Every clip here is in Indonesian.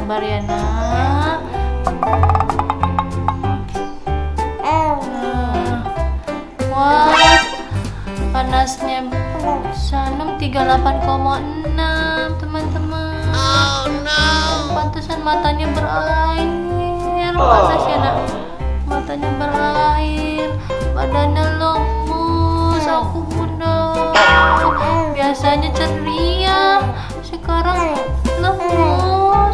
sabar ya nak. Wah, panasnya Sanum 38,6 teman-teman. Oh no. Pantesan matanya berair. Panas ya nak. Matanya berair, badannya lemes. Aku bunda. Biasanya ceria, sekarang lemes.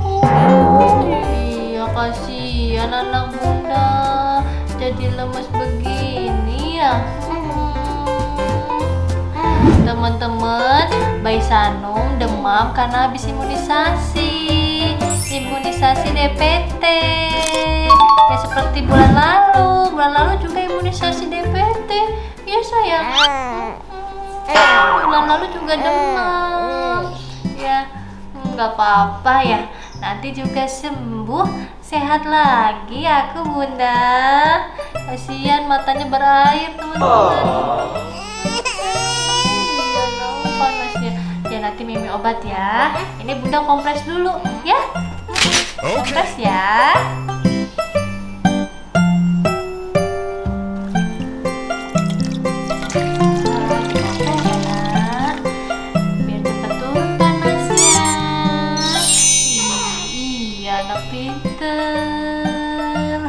Iya, kasihan anak bunda jadi lemes begini ya. Teman-teman, bayi Sanum demam karena habis imunisasi DPT. Ya seperti bulan lalu juga imunisasi DPT. Ya sayang. Bulan lalu juga demam. Ya nggak apa-apa ya. Nanti juga sembuh, sehat lagi aku bunda. Kasihan matanya berair teman-teman. Panasnya. Ya nanti Mimi obat ya. Ini bunda kompres dulu ya. Kompres ya. Biar cepat turun panasnya. Iya, anak pinter.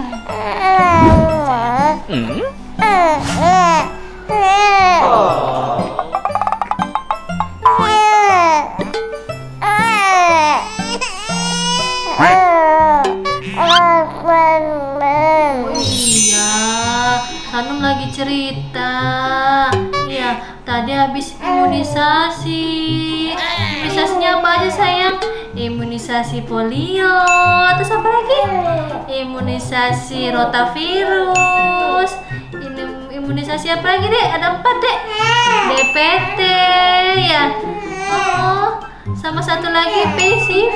Sanum lagi cerita. Iya, tadi habis imunisasi. Imunisasinya apa aja sayang? Imunisasi polio. Terus apa lagi? Imunisasi rotavirus. Imunisasi apa lagi dek? Ada 4 dek. DPT ya. Oh, sama satu lagi PCV.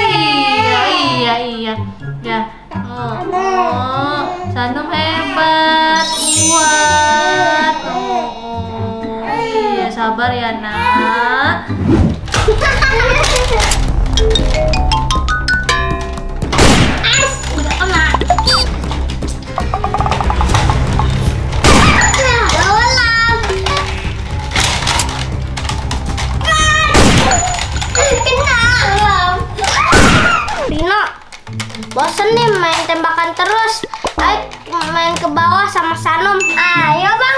Iya. Ya. Oh, Sanum hebat, kuat. Iya, sabar ya nak. Udah kena. Rino, bosen nih main tembakan terus. Ayo main ke bawah sama Sanum. Ayo bang.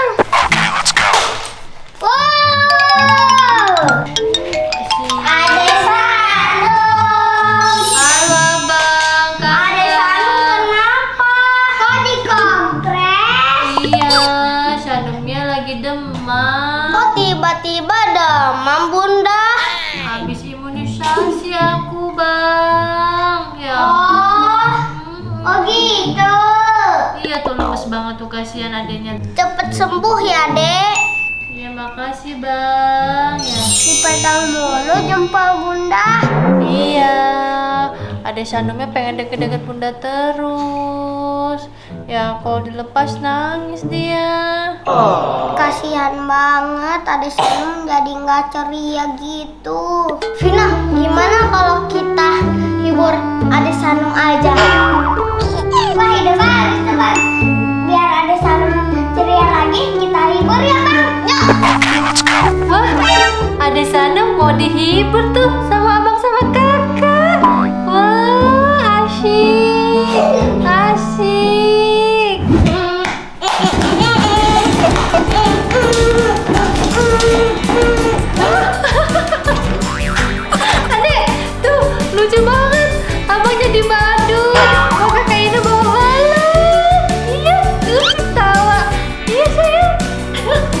Wow. Ade Sanum. Halo bang, Ade Sanum kenapa? Kok dikompres? Iya, Sanumnya lagi demam. Kok tiba-tiba demam bunda? Habis imunisasi aku bang. Ya. Oh gitu. Iya tuh lemes banget tuh, kasihan adenya. Cepet sembuh ya dek. Iya makasih bang. Ya. Dipegang mulu jempol bunda. Iya. Adek Sanumnya pengen deket-deket bunda terus. Ya kalau dilepas nangis dia. Kasihan banget Ade Sanum jadi nggak ceria gitu. Vina, gimana kalau kita hibur Ade Sanum aja? Wah ide bagus tuh bang. Biar Ade Sanum ceria lagi, kita hibur ya bang. Yuk. Wah, Ade Sanum mau dihibur tuh sama abang sama kakak. Wah, asyik, asyik. Adek, tuh lucu banget. Abang jadi badut. Oh, kakak ini bawa balon. Iya, tuh ketawa. Iya sayang.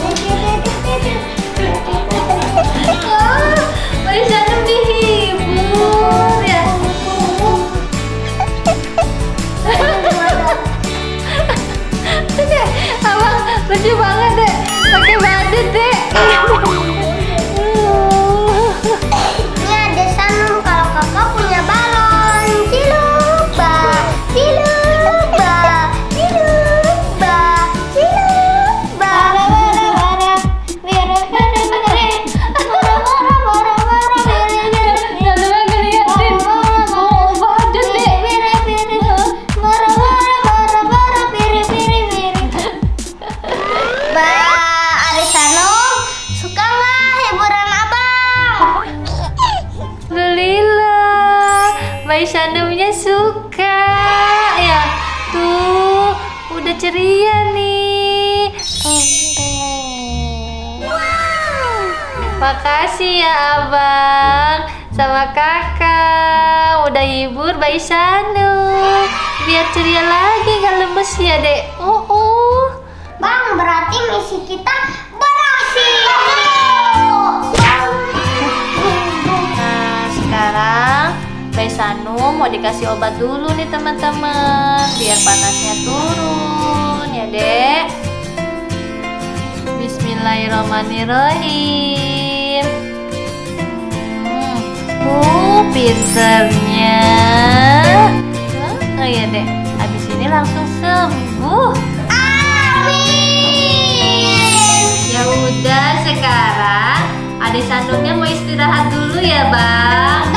Bayi Sanumnya suka ya. Tuh, udah ceria nih. Makasih ya abang sama kakak udah hibur Bayi Sanum. Biar ceria lagi, gak lemes ya dek. Bang, berarti misi kita berhasil. Nah, sekarang Bayi Sanum mau dikasih obat dulu nih teman-teman, biar panasnya turun ya dek. Bismillahirrahmanirrahim. Pinternya. Oh ya dek, habis ini langsung sembuh. Ya udah, sekarang Adik Sanumnya mau istirahat dulu ya bang.